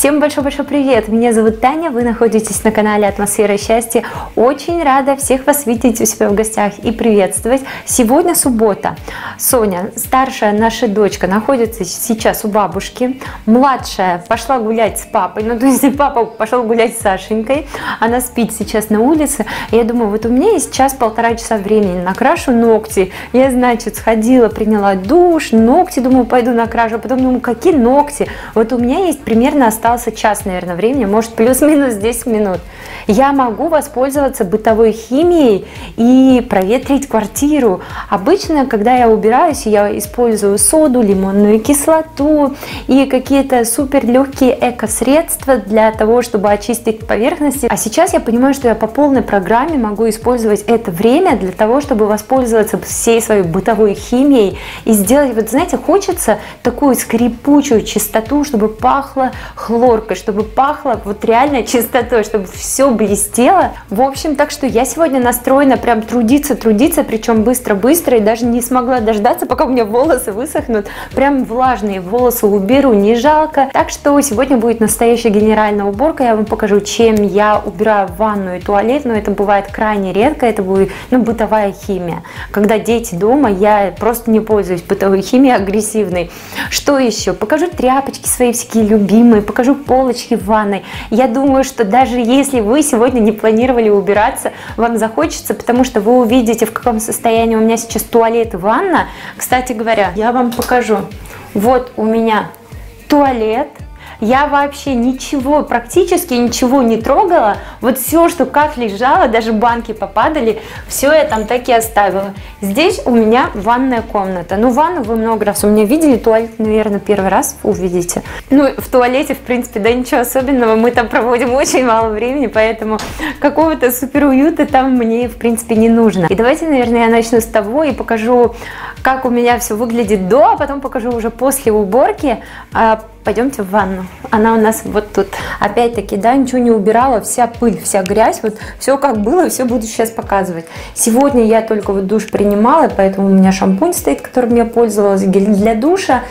Всем большой-большой привет! Меня зовут Таня, вы находитесь на канале Атмосфера счастья. Очень рада всех вас видеть у себя в гостях и приветствовать. Сегодня суббота. Соня, старшая наша дочка, находится сейчас у бабушки. Младшая пошла гулять с папой, то есть папа пошел гулять с Сашенькой. Она спит сейчас на улице. Я думаю, вот у меня есть час-полтора часа времени. Накрашу ногти. Я, значит, сходила, приняла душ, ногти, думаю, пойду накрашу. Потом думаю, какие ногти? Вот у меня есть примерно остался час, наверное, времени, может, плюс-минус 10 минут. Я могу воспользоваться бытовой химией и проветрить квартиру. Обычно, когда я убираюсь, я использую соду, лимонную кислоту и какие-то супер легкие эко-средства для того, чтобы очистить поверхности. А сейчас я понимаю, что я по полной программе могу использовать это время для того, чтобы воспользоваться всей своей бытовой химией и сделать, вот знаете, хочется такую скрипучую чистоту, чтобы пахло хлоркой, чтобы пахло вот реально чистотой, чтобы все блестело. В общем, так что я сегодня настроена прям трудиться, причем быстро-быстро, и даже не смогла дождаться, пока у меня волосы высохнут. Прям влажные волосы уберу, не жалко. Так что сегодня будет настоящая генеральная уборка. Я вам покажу, чем я убираю ванну и туалет, но это бывает крайне редко, это будет бытовая химия. Когда дети дома, я просто не пользуюсь бытовой химией агрессивной. Что еще? Покажу тряпочки свои всякие любимые, покажу полочки в ванной. Я думаю, что даже если вы сегодня не планировали убираться, вам захочется, потому что вы увидите, в каком состоянии у меня сейчас туалет и ванна. Кстати говоря, я вам покажу. Вот у меня туалет. Я вообще ничего, практически ничего не трогала. Вот все, что как лежало, даже банки попадали, все я там так и оставила. Здесь у меня ванная комната. Ванну вы много раз у меня видели, туалет, наверное, первый раз увидите. В туалете, в принципе, да ничего особенного, мы там проводим очень мало времени, поэтому какого-то супер уюта там мне, в принципе, не нужно. И давайте, наверное, я начну с того и покажу, как у меня все выглядит до, а потом покажу уже после уборки. Пойдемте в ванну. Она у нас вот тут. Опять-таки, да, ничего не убирала, вся пыль, вся грязь, вот все как было, все буду сейчас показывать. Сегодня я только вот душ принимала, поэтому у меня шампунь стоит, которым я пользовалась, гель для душа.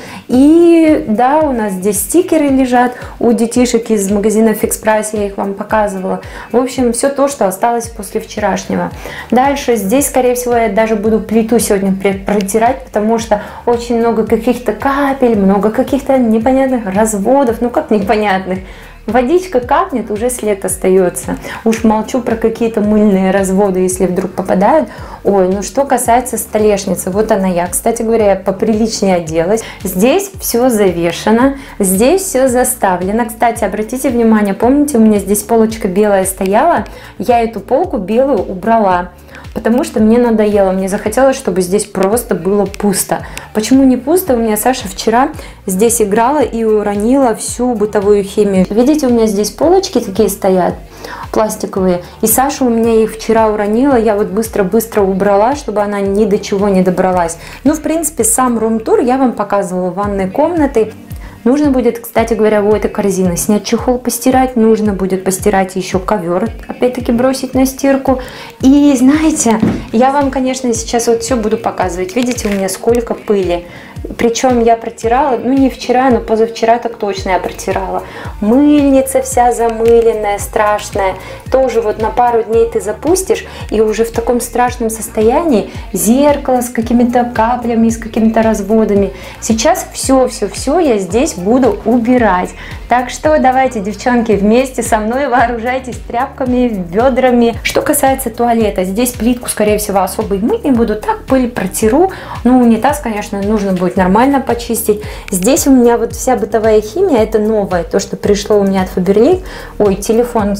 И да, у нас здесь стикеры лежат у детишек из магазина Fix Price, я их вам показывала. В общем, все то, что осталось после вчерашнего. Дальше здесь, скорее всего, я даже буду плиту сегодня протирать, потому что очень много каких-то капель, много каких-то непонятных разводов, как непонятных. Водичка капнет, уже след остается. Уж молчу про какие-то мыльные разводы, если вдруг попадают. Ой, что касается столешницы, вот она я. Кстати говоря, я поприличнее оделась. Здесь все завешено, здесь все заставлено. Кстати, обратите внимание, помните, у меня здесь полочка белая стояла? Я эту полку белую убрала. Потому что мне надоело, мне захотелось, чтобы здесь просто было пусто. Почему не пусто? У меня Саша вчера здесь играла и уронила всю бытовую химию. Видите, у меня здесь полочки такие стоят, пластиковые. И Саша у меня их вчера уронила, я вот быстро-быстро убрала, чтобы она ни до чего не добралась. В принципе, сам рум-тур я вам показывала ванной комнаты. Нужно будет, кстати говоря, у этой корзины снять чехол, постирать. Нужно будет постирать еще ковер, опять-таки бросить на стирку. И знаете, я вам, конечно, сейчас вот все буду показывать. Видите, у меня сколько пыли. Причем я протирала, не вчера, но позавчера так точно я протирала. Мыльница вся замыленная, страшная. Тоже вот на пару дней ты запустишь, и уже в таком страшном состоянии зеркало с какими-то каплями, с какими-то разводами. Сейчас все я здесь буду убирать. Так что давайте, девчонки, вместе со мной вооружайтесь тряпками, ведрами. Что касается туалета, здесь плитку, скорее всего, особо и мыть не буду. Так пыль протеру. Унитаз, конечно, нужно будет нормально почистить. Здесь у меня вот вся бытовая химия, это новое, то, что пришло у меня от Faberlic. Ой, телефон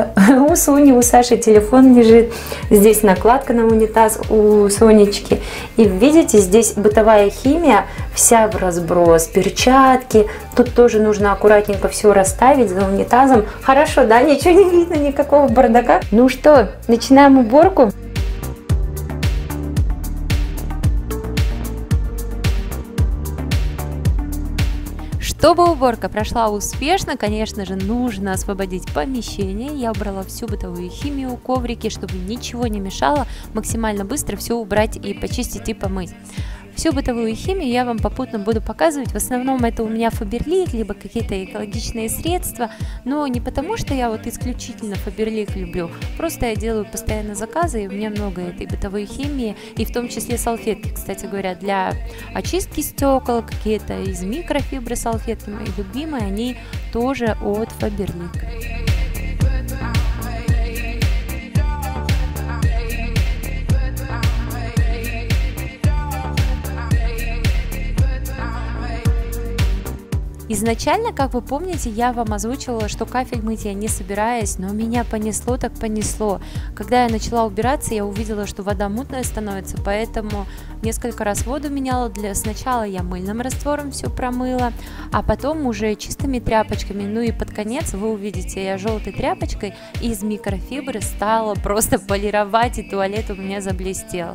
у Сони, у Саши телефон лежит. Здесь накладка на унитаз у Сонечки. И видите, здесь бытовая химия вся в разброс. Перчатки. Тут тоже нужно аккуратненько все расставить за унитазом. Хорошо, да? Ничего не видно, никакого бардака. Ну что, начинаем уборку? Чтобы уборка прошла успешно, конечно же, нужно освободить помещение. Я убрала всю бытовую химию, коврики, чтобы ничего не мешало. Максимально быстро все убрать и почистить и помыть. Всю бытовую химию я вам попутно буду показывать. В основном это у меня Faberlic, либо какие-то экологичные средства. Но не потому, что я вот исключительно Faberlic люблю. Просто я делаю постоянно заказы, и у меня много этой бытовой химии. И в том числе салфетки, кстати говоря, для очистки стекол, какие-то из микрофибры салфетки мои любимые, они тоже от Faberlic. Изначально, как вы помните, я вам озвучивала, что кафель мыть я не собираюсь, но меня понесло так понесло. Когда я начала убираться, я увидела, что вода мутная становится, поэтому несколько раз воду меняла. Сначала я мыльным раствором все промыла, а потом уже чистыми тряпочками. Ну и под конец вы увидите, я желтой тряпочкой из микрофибры стала просто полировать, и туалет у меня заблестел.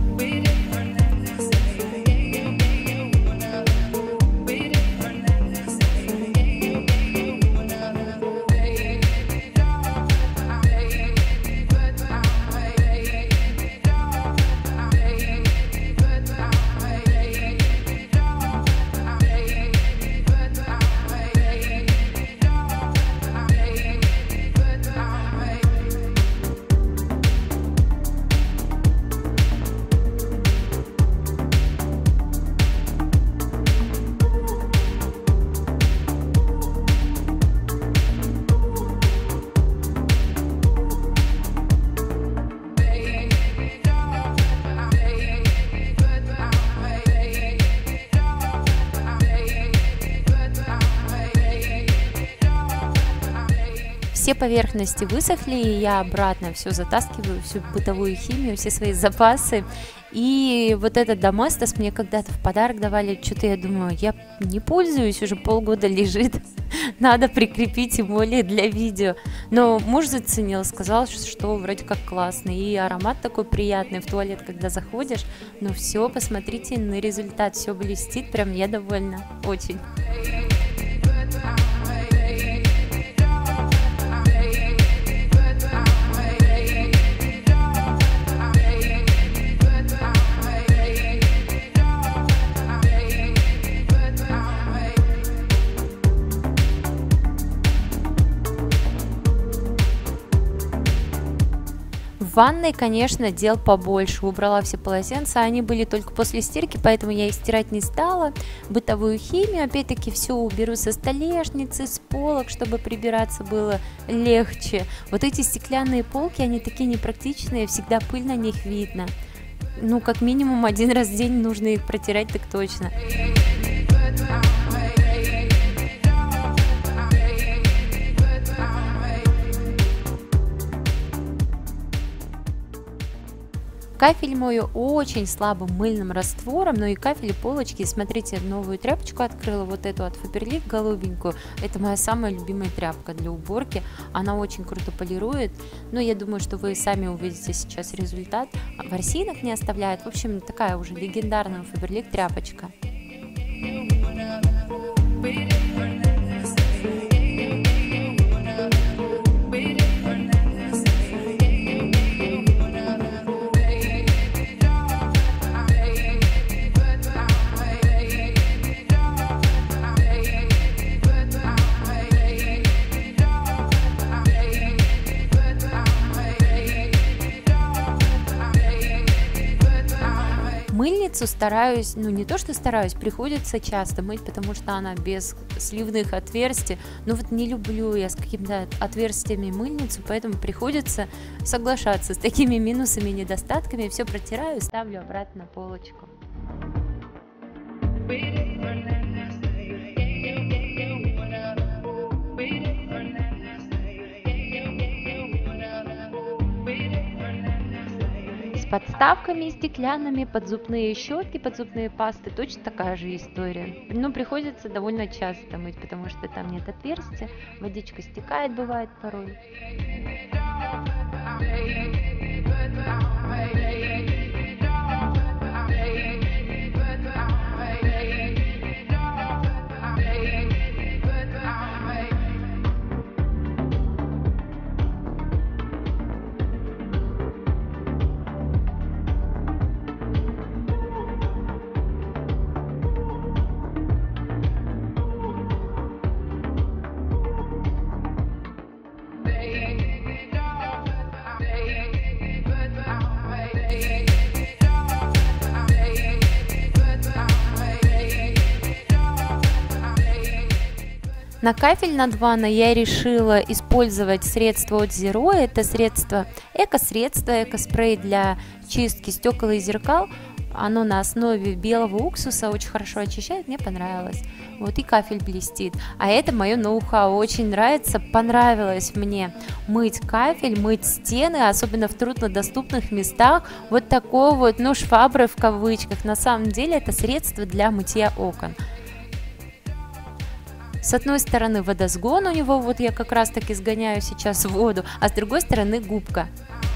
Все поверхности высохли, и я обратно все затаскиваю, всю бытовую химию, все свои запасы. И вот этот Доместос мне когда-то в подарок давали, что-то я думаю, я не пользуюсь, уже полгода лежит, надо прикрепить, тем более для видео. Но муж заценил, сказал, что вроде как классный, и аромат такой приятный в туалет, когда заходишь. Ну все, посмотрите на результат, все блестит, прям я довольна, очень. В ванной, конечно, дел побольше. Убрала все полотенца, они были только после стирки, поэтому я их стирать не стала. Бытовую химию, опять-таки, все уберу со столешницы, с полок, чтобы прибираться было легче. Вот эти стеклянные полки, они такие непрактичные, всегда пыль на них видно. Ну, как минимум один раз в день нужно их протирать, так точно. Кафель мою очень слабым мыльным раствором, но и кафель и полочки. Смотрите, новую тряпочку открыла, вот эту от Faberlic голубенькую. Это моя самая любимая тряпка для уборки. Она очень круто полирует. Но я думаю, что вы сами увидите сейчас результат. Ворсинок не оставляет. В общем, такая уже легендарная Faberlic тряпочка. Мыльницу стараюсь, ну не то что стараюсь, приходится часто мыть, потому что она без сливных отверстий. Но вот не люблю я с какими-то отверстиями мыльницу, поэтому приходится соглашаться с такими минусами и недостатками. Все протираю и ставлю обратно на полочку. Подставками стеклянными, под зубные щетки, под зубные пасты точно такая же история. Но приходится довольно часто мыть, потому что там нет отверстия, водичка стекает, бывает порой. На кафель над ванной я решила использовать средство от Zero. Это средство, эко-средство, эко-спрей для чистки стекол и зеркал. Оно на основе белого уксуса, очень хорошо очищает, мне понравилось. Вот и кафель блестит. А это мое ноу-хау, очень нравится, понравилось мне мыть кафель, мыть стены, особенно в труднодоступных местах. Вот такой вот, ну, шваброй в кавычках. На самом деле это средство для мытья окон. С одной стороны водосгон у него, вот я как раз таки сгоняю сейчас воду, а с другой стороны губка.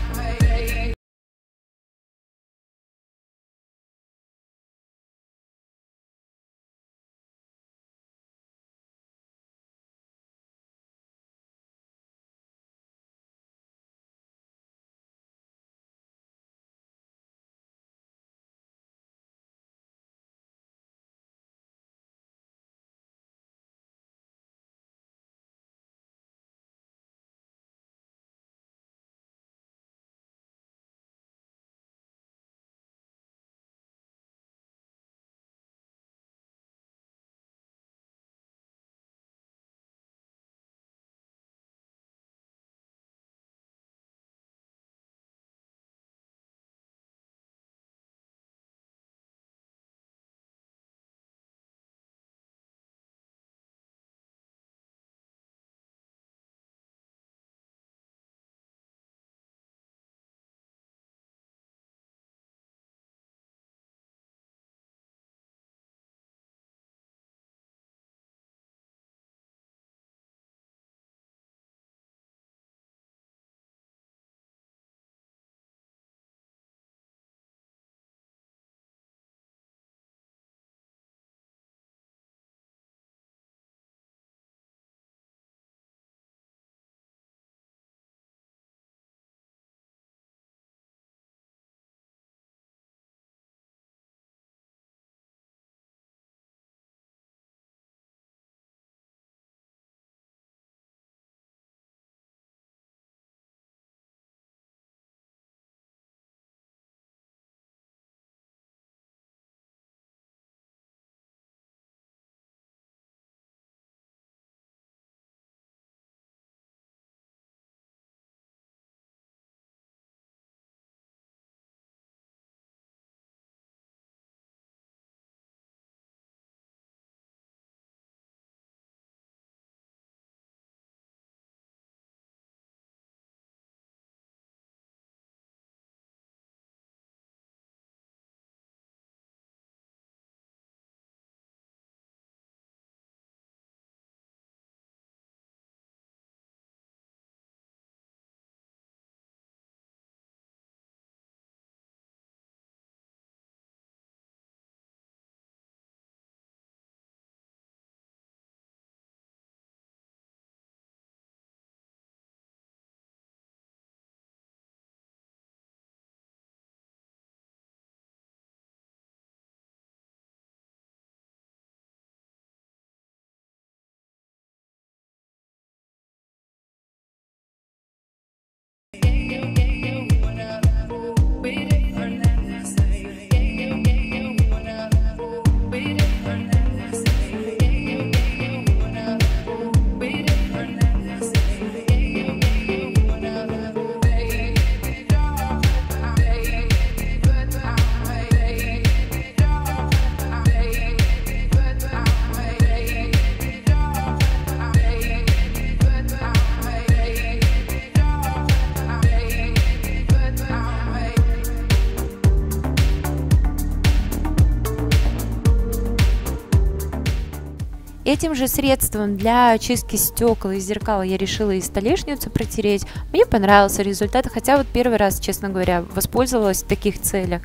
Этим же средством для очистки стекол и зеркал я решила и столешницу протереть. Мне понравился результат, хотя вот первый раз, честно говоря, воспользовалась в таких целях.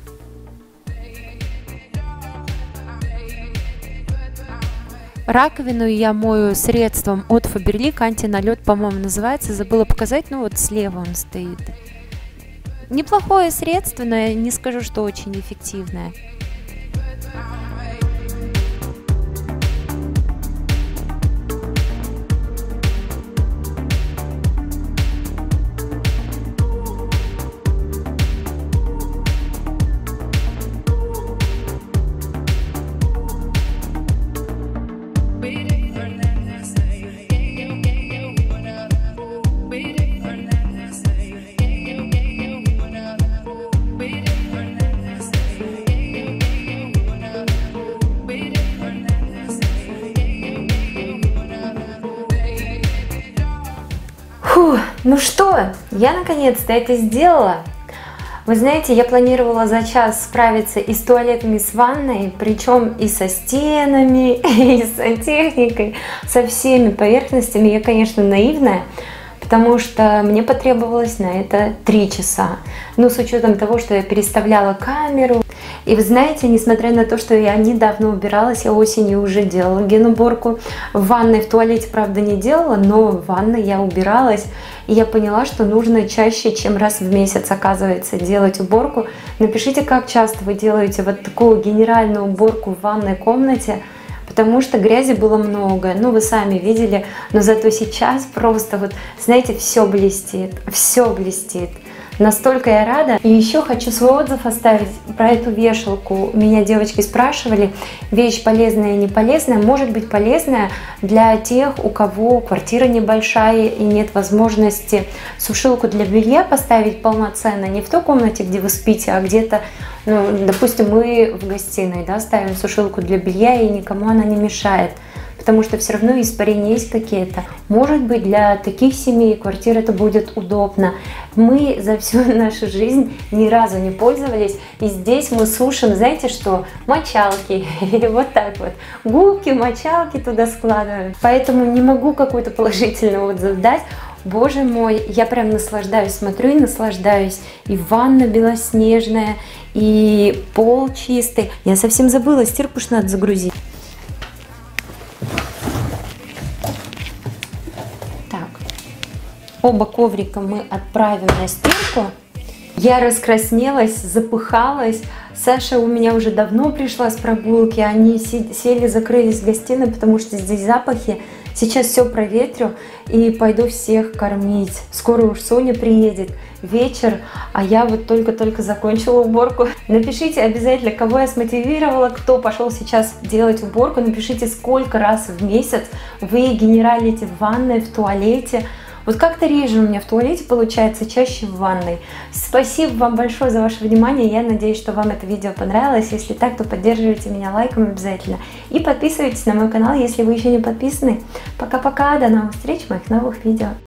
Раковину я мою средством от Faberlic, антиналет, по-моему, называется, забыла показать, ну вот слева он стоит. Неплохое средство, но я не скажу, что очень эффективное. Фу, ну что, я наконец-то это сделала. Вы знаете, я планировала за час справиться и с туалетом, и с ванной, причем и со стенами, и с сантехникой, со всеми поверхностями. Я, конечно, наивная, потому что мне потребовалось на это 3 часа. Но с учетом того, что я переставляла камеру. И вы знаете, несмотря на то, что я недавно убиралась, я осенью уже делала генуборку. В ванной, в туалете, правда, не делала, но в ванной я убиралась. И я поняла, что нужно чаще, чем раз в месяц, оказывается, делать уборку. Напишите, как часто вы делаете вот такую генеральную уборку в ванной комнате, потому что грязи было много, ну вы сами видели, но зато сейчас просто вот, знаете, все блестит, все блестит. Настолько я рада. И еще хочу свой отзыв оставить про эту вешалку. Меня девочки спрашивали, вещь полезная и не полезная. Может быть полезная для тех, у кого квартира небольшая и нет возможности сушилку для белья поставить полноценно. Не в той комнате, где вы спите, а где-то, ну, допустим, мы в гостиной, да, ставим сушилку для белья, и никому она не мешает. Потому что все равно испарения есть какие-то. Может быть, для таких семей квартира это будет удобно. Мы за всю нашу жизнь ни разу не пользовались. И здесь мы сушим, знаете что, мочалки. Или вот так вот. Губки, мочалки туда складываем. Поэтому не могу какой-то положительный отзыв дать. Боже мой, я прям наслаждаюсь, смотрю и наслаждаюсь. И ванна белоснежная, и пол чистый. Я совсем забыла, стирку ж надо загрузить. Оба коврика мы отправим на стирку. Я раскраснелась, запыхалась. Саша у меня уже давно пришла с прогулки. Они сели, закрылись в гостиной, потому что здесь запахи. Сейчас все проветрю и пойду всех кормить. Скоро уж Соня приедет. Вечер, а я вот только-только закончила уборку. Напишите обязательно, кого я смотивировала, кто пошел сейчас делать уборку. Напишите, сколько раз в месяц вы генералите в ванной, в туалете. Вот как-то реже у меня в туалете получается, чаще в ванной. Спасибо вам большое за ваше внимание. Я надеюсь, что вам это видео понравилось. Если так, то поддерживайте меня лайком обязательно. И подписывайтесь на мой канал, если вы еще не подписаны. Пока-пока, до новых встреч в моих новых видео.